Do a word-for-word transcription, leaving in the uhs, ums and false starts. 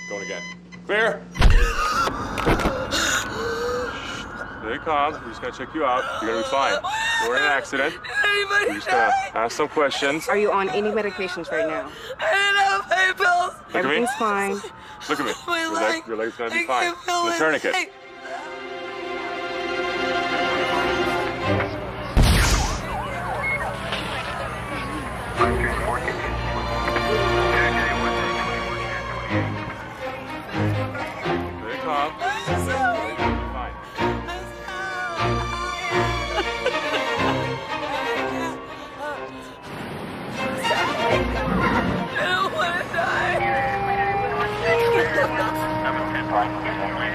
Going again. Clear. Stay calm. We're just gonna check you out. You're gonna be fine. You were in an accident. We're just gonna ask some questions. Are you on any medications right now? I don't have my pills. Look at me. Everything's fine. Look at me. My Your, leg. leg, your leg's gonna be I fine. can't feel The my tourniquet. leg. Stay calm. Fine. I don't want to die.